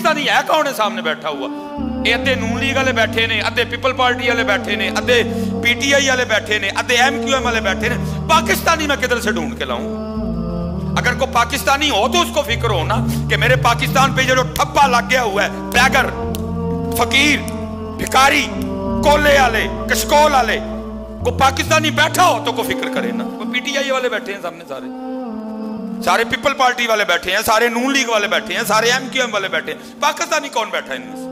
पाकिस्तानी है कौन है सामने बैठा हुआ? ये अद्धे नून लीग वाले बैठे ने, अद्धे पीपल पार्टी वाले बैठे ने, अद्धे PTI वाले बैठे ने, अद्धे MQM वाले बैठे ने। पाकिस्तानी मैं किधर से ढूंढ के लाऊं? अगर कोई पाकिस्तानी हो तो उसको फिक्र हो ना कि मेरे पाकिस्तान पे जो ठप्पा लग गया हुआ है, बैगर, फकीर, भिखारी, कोले वाले, कशकोल वाले, को पाकिस्तानी बैठा हो तो को फिक्र करे ना। वो PTI वाले बैठे हैं सामने, सारे पीपल पार्टी वाले बैठे हैं, सारे नून लीग वाले बैठे हैं, सारे MQM वाले बैठे हैं। पाकिस्तानी कौन बैठा है इनमें?